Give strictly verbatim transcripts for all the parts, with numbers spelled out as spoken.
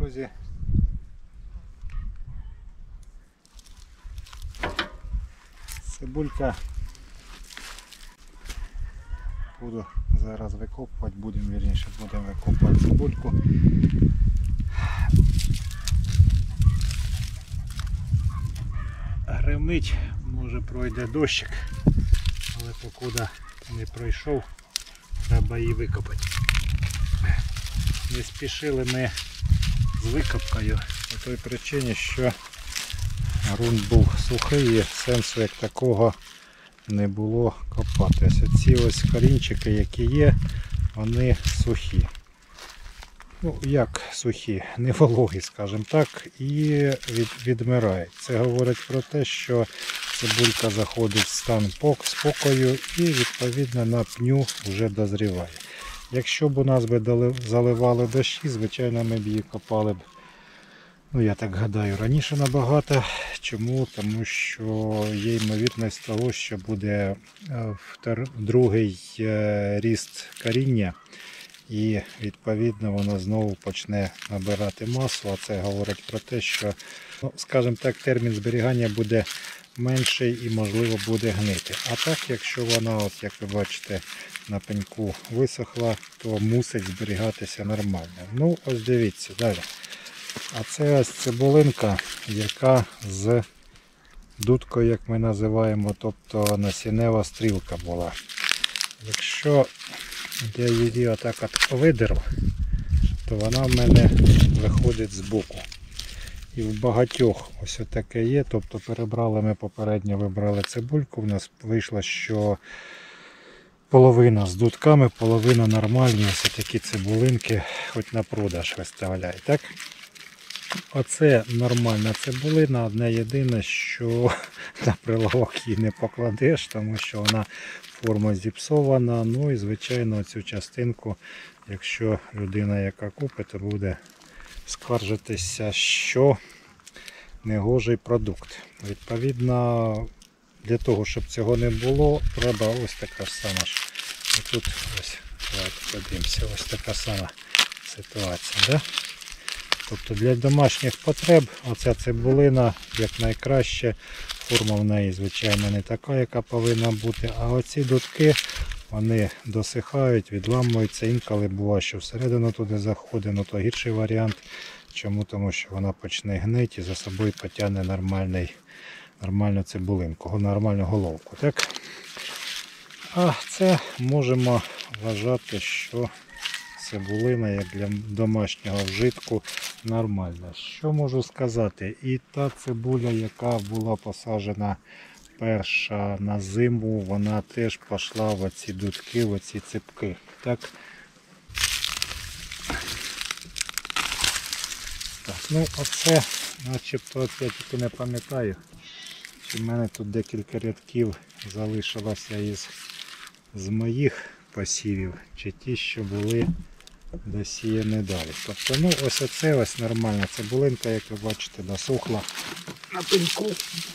друзі. Цибулька. Буду зараз викопувати, будемо вірніше, будемо викопувати цибульку. Гримить, може пройде дощик, але покуди не пройшов, треба її викопати. Не спішили ми з викопкою по той причині, що ґрунт був сухий і сенсу як такого не було копати. Ось ці ось корінчики, які є, вони сухі. Ну, як сухі, не вологі, скажімо так, і від, відмирають. Це говорить про те, що цибулька заходить в стан спокою і відповідно на пню вже дозріває. Якщо б у нас би заливали дощі, звичайно ми б її копали б, ну я так гадаю, раніше набагато. Чому? Тому що є ймовірність того, що буде другий ріст коріння. І відповідно воно знову почне набирати масу, а це говорить про те, що, ну, скажімо так, термін зберігання буде менший і можливо буде гнити. А так, якщо вона, от як ви бачите, на пеньку висохла, то мусить зберігатися нормально. Ну ось дивіться далі. А це ось цибулинка, яка з дудкою, як ми називаємо, тобто насіннева стрілка була. Якщо я її отак от видеру, то вона в мене виходить з боку. І в багатьох ось таке є, тобто перебрали ми попередньо, вибрали цибульку, в нас вийшло, що половина з дудками, половина нормальні, ось такі цибулинки, хоч на продаж виставляють, так? Оце нормальна цибулина, одне єдине, що на прилавок її не покладеш, тому що вона форма зіпсована. Ну і звичайно цю частинку, якщо людина яка купить, то буде скаржитися, що негожий продукт. Відповідно, для того, щоб цього не було, треба ось така сама ж. Тут ось, давайте подивимося, ось така сама ситуація. Да? Тобто для домашніх потреб оця цибулина як найкраще. Форма в неї, звичайно, не така, яка повинна бути. А оці дудки, вони досихають, відламуються. Інколи буває, що всередину туди заходить, ну то гірший варіант. Чому? Тому що вона почне гнити і за собою потягне нормальний, нормальну цибулинку, нормальну головку. Так? А це можемо вважати, що цибулина, як для домашнього вжитку, нормальна. Що можу сказати? І та цибуля, яка була посаджена перша на зиму, вона теж пішла в оці дудки, в оці ципки. Так? Так, ну оце, начебто, от я тільки не пам'ятаю, чи в мене тут декілька рядків залишилося із з моїх посівів, чи ті, що були досіяні далі. Тобто, ну, ось оце ось нормальна цибулинка, як ви бачите, досохла на пеньку.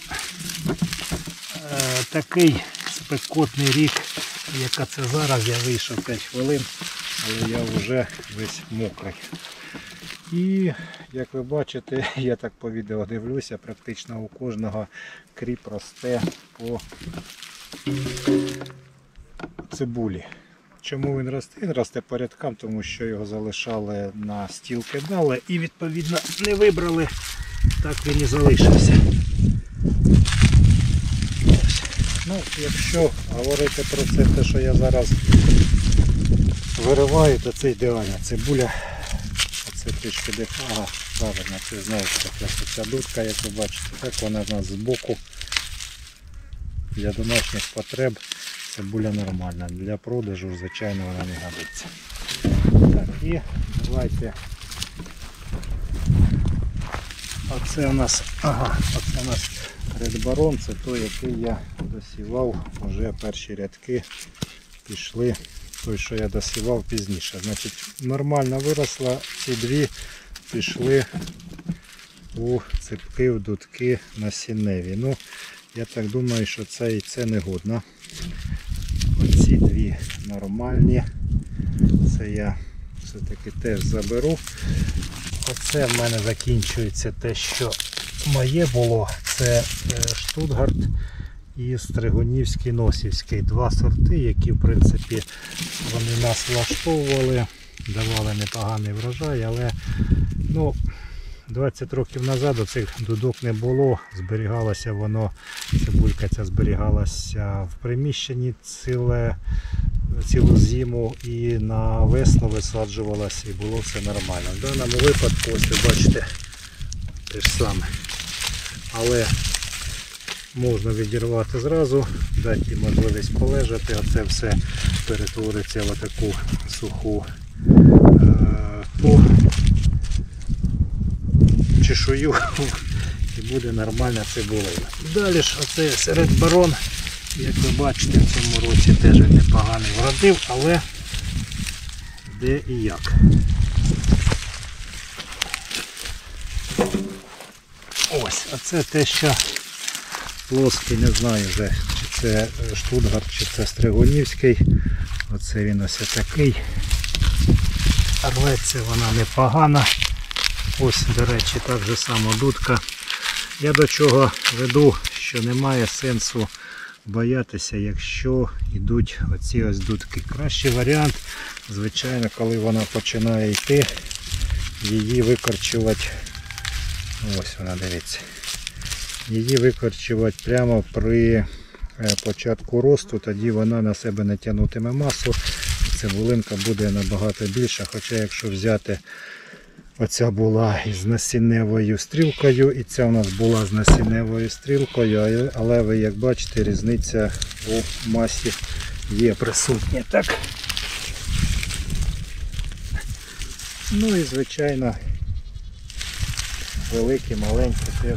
Е, такий спекотний рік, яка це зараз, я вийшов п'ять хвилин, але я вже весь мокрий. І, як ви бачите, я так по відео дивлюся, практично у кожного кріп росте по цибулі. Чому він росте? Він росте по рядкам, тому що його залишали на стіл, кидали і відповідно не вибрали, так він і залишився. Ось. Ну, якщо говорити про це, те, що я зараз вириваю, то це ідеальна цибуля. Оце трішки дефага, правильно, це знову ж таки ця дудка, як ви бачите, так вона в нас збоку. Для домашніх потреб цибуля нормальна, для продажу, звичайно, вона не годиться. Так, і давайте. Оце у нас, ага, оце у нас Red Baron, це той, який я досівав, вже перші рядки пішли, той, що я досівав пізніше. Значить, нормально виросла, ці дві пішли у ципки, в дудки насінневі. Ну, я так думаю, що це і це не годно. Оці дві нормальні. Це я все-таки теж заберу. оце в мене закінчується те, що моє було. Це Штутгарт і Стригунівський Носівський. Два сорти, які в принципі вони нас влаштовували, давали непоганий врожай, але ну, двадцять років назад оцих дудок не було, зберігалося воно, цибулька ця зберігалася в приміщенні ціле, цілу зиму і на весну висаджувалася і було все нормально. В даному випадку, ось ви бачите, те ж саме. Але можна відірвати зразу, дати їй можливість полежати, а це все перетвориться в таку суху е чешую і буде нормальна цибулина. Далі ж оцей серед барон, як ви бачите, в цьому році теж непоганий вродив, але де і як. Ось, а це те, що плоский, не знаю вже, чи це Штутгарт, чи це Стригунівський. Оце він ось такий. Рветься вона непогана. Ось, до речі, так же само дудка. Я до чого веду, що немає сенсу боятися, якщо йдуть оці ось дудки. Кращий варіант, звичайно, коли вона починає йти, її викорчувати. Ось вона, дивіться. Її викорчувати прямо при початку росту, тоді вона на себе не тягнутиме масу. Цибулинка буде набагато більша, хоча якщо взяти, оця була із насінневою стрілкою, і ця у нас була з насінневою стрілкою, але ви як бачите, різниця у масі є присутня. Так. Ну і звичайно великі, маленькі теж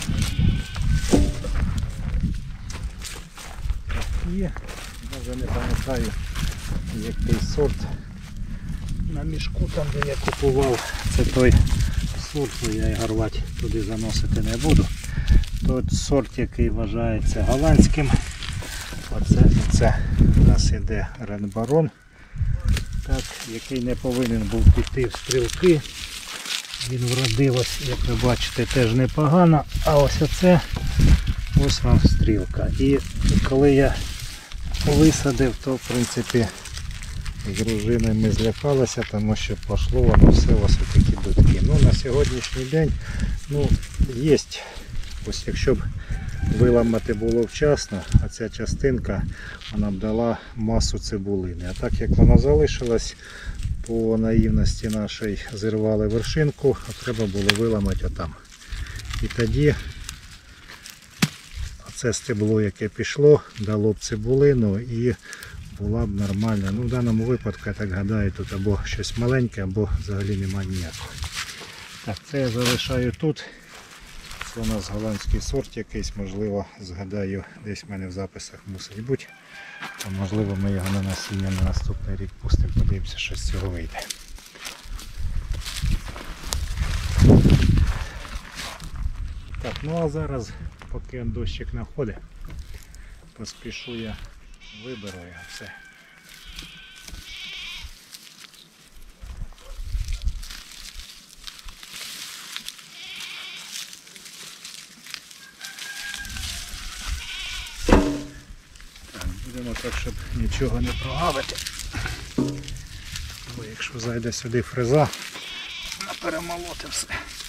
є. Вже не пам'ятаю, який сорт. На мішку там, де я купував, це той сорт, я його рвати туди заносити не буду. Той сорт, який вважається голландським. Оце, це у нас іде Рен Барон, так, який не повинен був піти в стрілки. Він вродив, ось, як ви бачите, теж непогано. А ось оце, ось вам стрілка. І коли я висадив, то в принципі з дружиною ми злякалися, тому що пішло воно все ось такі дудки. Ну, на сьогоднішній день, ну, є, ось якщо б виламати було вчасно, а ця частинка, вона б дала масу цибулини. А так як вона залишилась, по наївності нашій зірвали вершинку, а треба було виламати отам. І тоді це стебло, яке пішло, дало б цибулину і була б нормальна. Ну, в даному випадку, я так гадаю, тут або щось маленьке, або взагалі немає ніякого. Так, це я залишаю тут. Це у нас голландський сорт якийсь, можливо, згадаю, десь в мене в записах мусить бути. А можливо, ми його на насіння на наступний рік пустимо, подивимося, що з цього вийде. Так, ну а зараз, поки дощик находить, поспішу я, виберу його все. Так, будемо так, щоб нічого не прогавити. Бо якщо зайде сюди фреза, перемолоти все.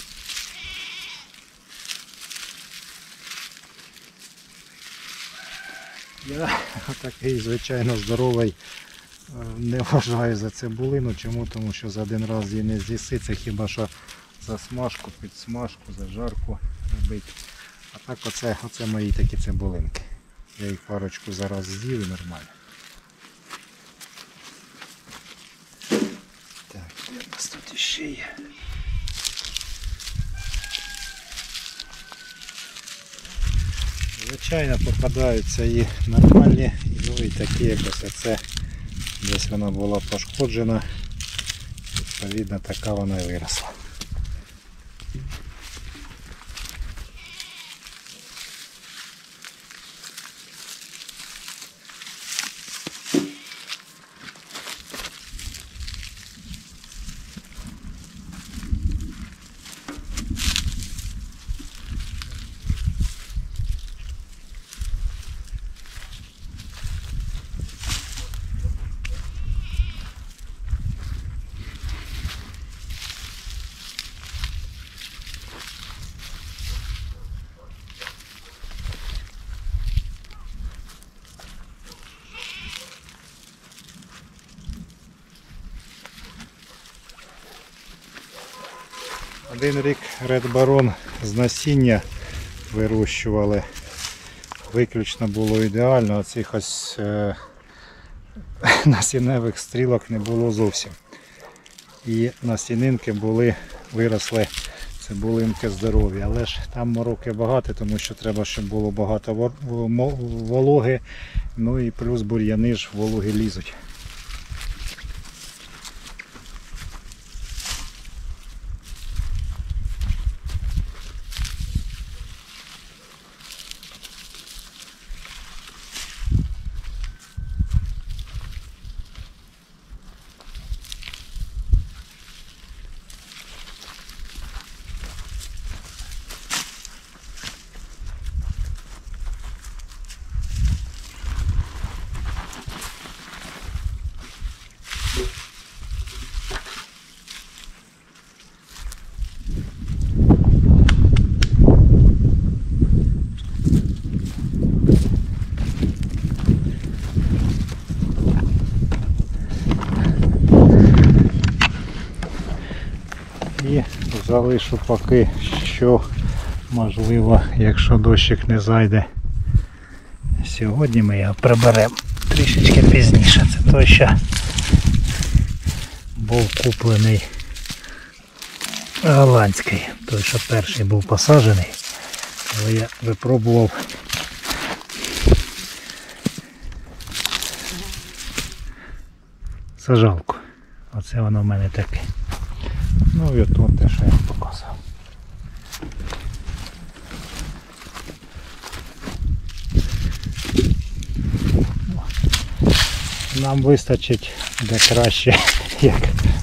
Я такий, звичайно, здоровий не вважаю за цибулину. Чому? Тому що за один раз її не з'їси, це хіба що за смажку, підсмажку, за жарку робити. А так оце, оце мої такі цибулинки. Я їх парочку зараз з'їв і нормально. Так, де у нас тут іще є? Звичайно, попадаються і нормальні, ну і такі якось оце, десь вона була пошкоджена, відповідно така вона і виросла. Один рік Red Baron з насіння вирощували. Виключно було ідеально, а цих ось е, насінневих стрілок не було зовсім. І насінинки були, виросли цибулинки здорові. Але ж там мороки багато, тому що треба, щоб було багато вологи. Ну і плюс бур'яни ж вологи лізуть. І залишу поки що, можливо, якщо дощик не зайде. Сьогодні ми його приберемо трішечки пізніше. Це той, що був куплений голландський. Той, що перший був посаджений. Але я випробував сажалку. Оце воно в мене таке. Ну і от те, що я показав. Нам вистачить де краще, як,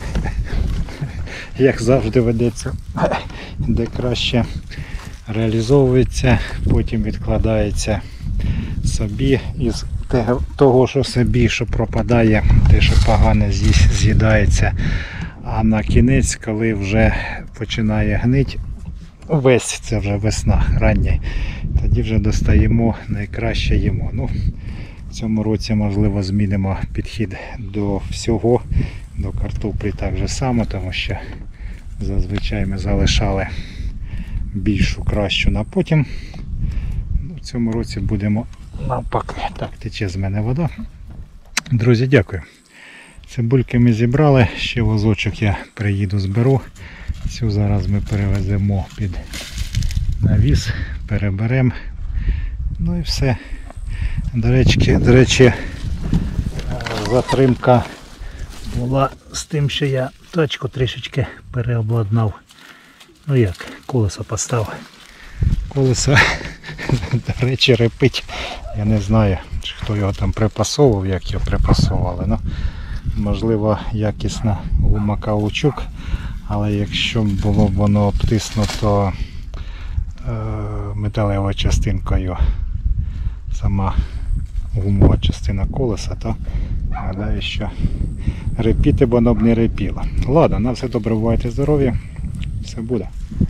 як завжди ведеться, де краще реалізовується, потім відкладається собі із того, що собі, що пропадає, те, що погане з'їдається. А на кінець, коли вже починає гнити, весь, це вже весна рання, тоді вже достаємо, найкраще їмо. Ну, в цьому році, можливо, змінимо підхід до всього, до картоплі так же само, тому що зазвичай ми залишали більшу, кращу на потім. Ну, в цьому році будемо навпаки. Так, тече з мене вода. Друзі, дякую. Цибульки ми зібрали, ще возочок я приїду зберу. Цю зараз ми перевеземо під навіс, переберемо. Ну і все. До речі, до речі, затримка була з тим, що я тачку трішечки переобладнав. Ну як, колесо поставив. Колесо, до речі, репить. Я не знаю, хто його там припасовував, як його припасовували. Ну, можливо, якісна гума каучук, але якщо було б воно обтиснуто е, металевою частинкою, сама гумова частина колеса, то гадаю, що репіти б воно б не репіло. Ладно, на все добре, бувайте здорові, все буде.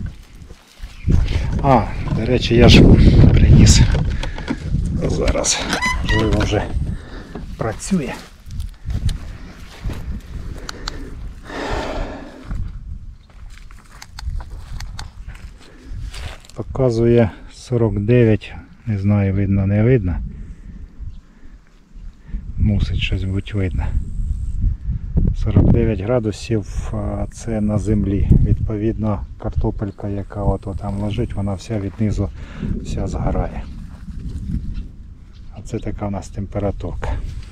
А, до речі, я ж приніс, зараз, можливо, вже працює. Показує сорок дев'ять, не знаю, видно, не видно. Мусить щось бути видно. сорок дев'ять градусів, це на землі. Відповідно, картопелька, яка от там лежить, вона вся від низу вся згорає. А це така у нас температурка.